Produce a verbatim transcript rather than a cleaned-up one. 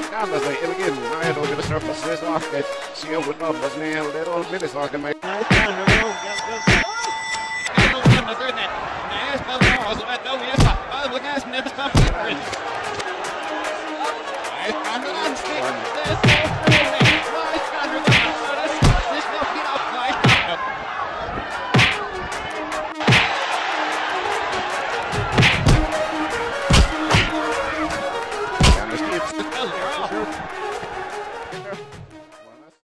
Dames en heren, nou ja, door de surface zes afgeet. Zie je wat nog, dat is een little minutes afgeet. Maar I